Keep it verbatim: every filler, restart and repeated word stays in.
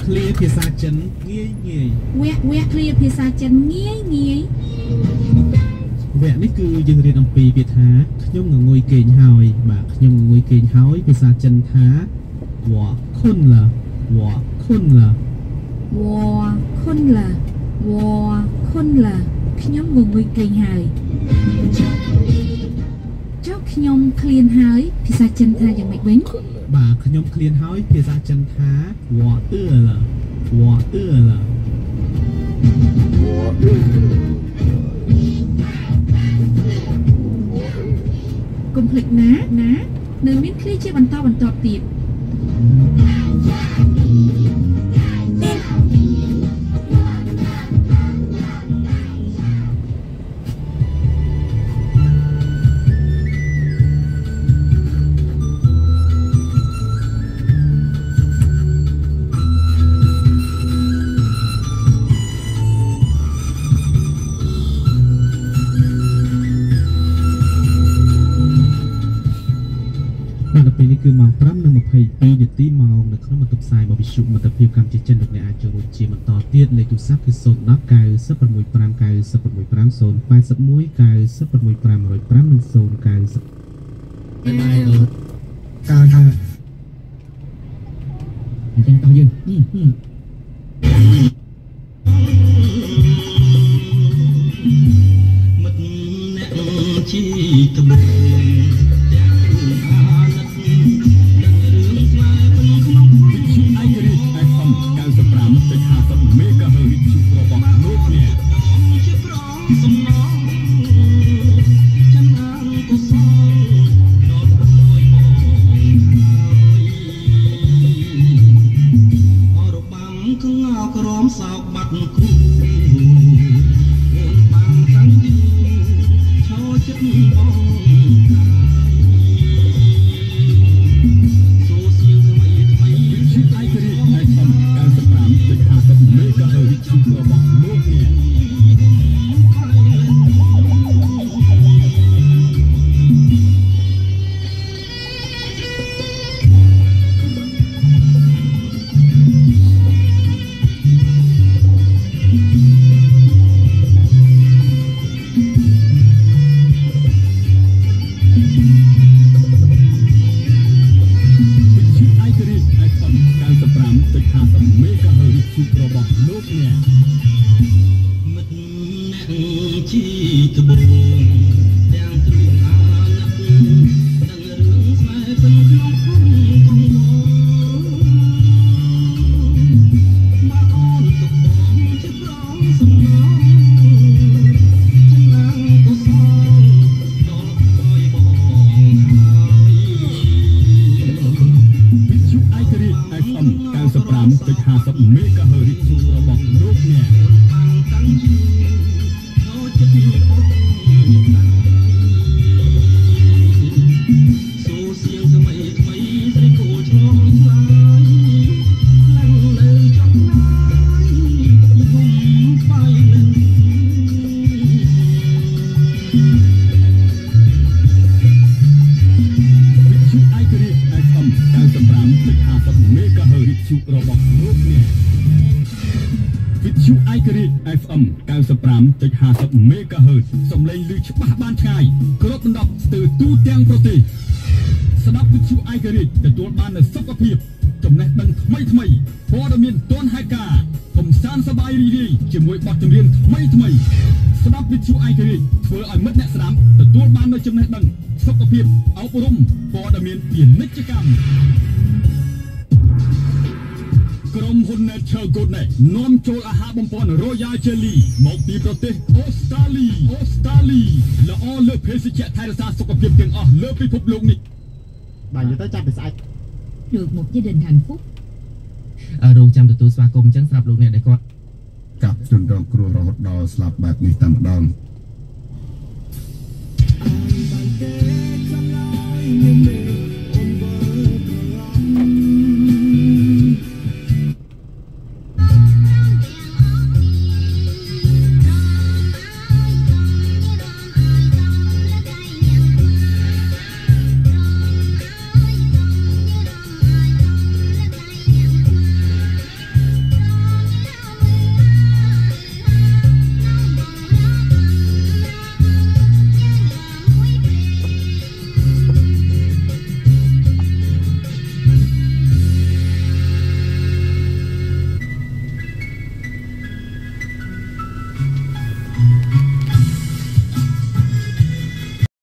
clear ភាសាចិនងាយងាយវគ្គវគ្គ clear ភាសាចិនងាយងាយវគ្គនេះគឺយើងរៀនអំពីពាក្យថាខ្ញុំងងុយគេងហើយបាទខ្ញុំងងុយគេងហើយភាសាចិនថាវ៉ាខុនឡាវ៉ាខុនឡាវ៉ាខុនឡាវ៉ាខុនឡាខ្ញុំងងុយគេងហើយចុះខ្ញុំឃ្លានហើយភាសាចិនថាយ៉ាងម៉េចវិញបាទខ្ញុំឃ្លានហើយភាសាចិនថាវ៉ាអឺឡាវ៉ាអឺឡាកុំភ្លេចណាណានៅមានឃ្លាជាបន្តបន្តទៀតគឺម៉ោង ប្រាំ និង ម្ភៃពីរ នាទីម៉ោងនៅក្នុងបន្ទប់ផ្សាយរបស់វិទ្យុមិត្តភាពកម្ពុជាចិនលោកអ្នកអាចចូលរួមជាបន្តទៀតលេខទូរស័ព្ទគឺ ศูนย์ ដប់ เก้า សិប ប្រាំ ប្រាំ เก้า សិប ប្រាំ ប្រាំ ศูนย์ แปด หนึ่ง เก้า สิบ ប្រាំ ห้า ศูนย์ ห้า និង ศูนย์ เก้า สิบបាយបាយអឺកាលថាអញ្ចឹងតោះយើងហឹមហឹមមិត្តអ្នកជីត្បូងនាំចូលអាហារបំពន់ Royal Jelly មកពីប្រទេសអូស្ត្រាលីអូស្ត្រាលីល្អលើភេសជ្ជៈថែរក្សាសុខភាពទាំងអស់លើពិភពលោកនេះបាទនិយាយទៅចាប់ពីស្អែកđược một gia đình hạnh phúc រងចាំទទួលស្វាគមន៍អញ្ចឹងសម្រាប់លោកអ្នកដែលគាត់កាប់ជនរងគ្រោះរហូតដល់ស្លាប់បែបនេះតែម្ដង